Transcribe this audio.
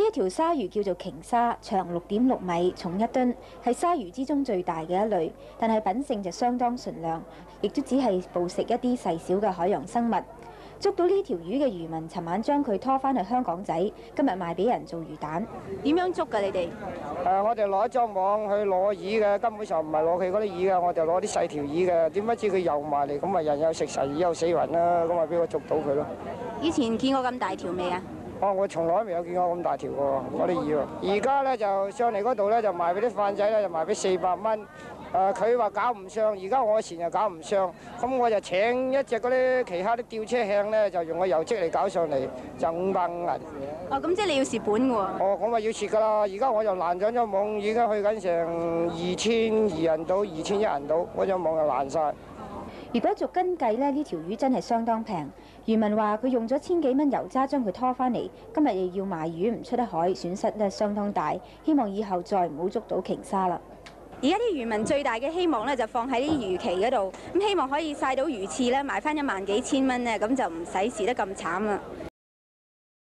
一條鯊魚叫做鯨鯊，長6.6米，重1噸，係鯊魚之中最大嘅一類，但係品性就相當純良，亦都只係捕食一啲細小嘅海洋生物。捉到呢條魚嘅漁民，尋晚將佢拖翻去香港仔，今日賣俾人做魚蛋。點樣捉㗎？你哋？ 我哋攞一張網去攞魚嘅，根本上唔係攞佢嗰啲魚嘅，我哋攞啲細條魚嘅。點不知佢游埋嚟，咁咪人有食神，魚有死魂啦，咁咪俾我捉到佢咯。 以前見過咁大條未啊？ 我從來未有見過咁大條喎，嗰啲魚。而家咧就上嚟嗰度咧就賣俾啲販仔咧，就賣俾400蚊。佢話搞唔上，而家我前又搞唔上，咁我就請一隻嗰啲其他啲吊車輕咧，就用個油積嚟搞上嚟，就500銀。 哦，咁即係你要蝕本嘅喎。 哦，咁咪要蝕㗎啦！而家我就爛咗張網，而家去緊成2200銀到2100銀到，嗰張網就爛晒。 如果逐斤計咧，呢條魚真係相當平。漁民話佢用咗1000幾蚊油渣將佢拖翻嚟，今日又要賣魚唔出得海，損失咧相當大。希望以後再唔好捉到鯨鯊啦。而家啲漁民最大嘅希望咧就放喺啲魚期嗰度，咁希望可以曬到魚翅咧，賣翻1萬幾千蚊咧，咁就唔使蝕得咁慘啦。